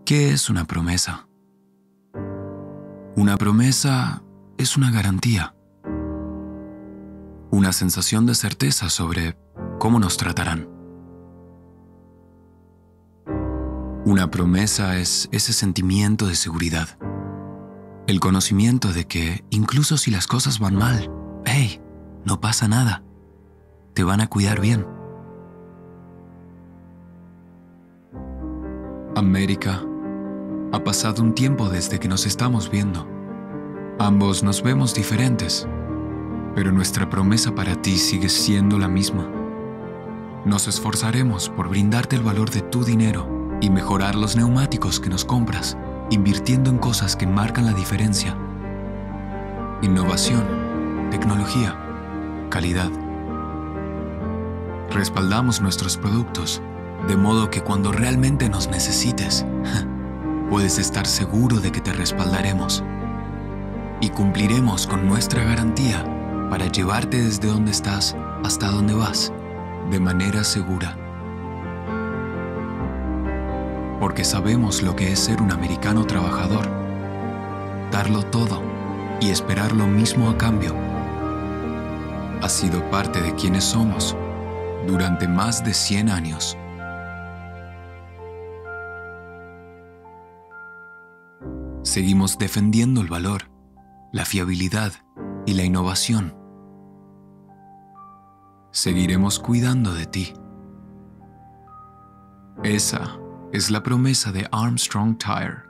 ¿Qué es una promesa? Una promesa es una garantía, una sensación de certeza sobre cómo nos tratarán. Una promesa es ese sentimiento de seguridad, el conocimiento de que incluso si las cosas van mal, hey, no pasa nada, te van a cuidar bien. América, ha pasado un tiempo desde que nos estamos viendo. Ambos nos vemos diferentes, pero nuestra promesa para ti sigue siendo la misma. Nos esforzaremos por brindarte el valor de tu dinero y mejorar los neumáticos que nos compras, invirtiendo en cosas que marcan la diferencia. Innovación, tecnología, calidad. Respaldamos nuestros productos, de modo que cuando realmente nos necesites, puedes estar seguro de que te respaldaremos. Y cumpliremos con nuestra garantía para llevarte desde donde estás hasta donde vas, de manera segura. Porque sabemos lo que es ser un americano trabajador, darlo todo y esperar lo mismo a cambio. Ha sido parte de quienes somos durante más de 100 años. Seguimos defendiendo el valor, la fiabilidad y la innovación. Seguiremos cuidando de ti. Esa es la promesa de Armstrong Tire.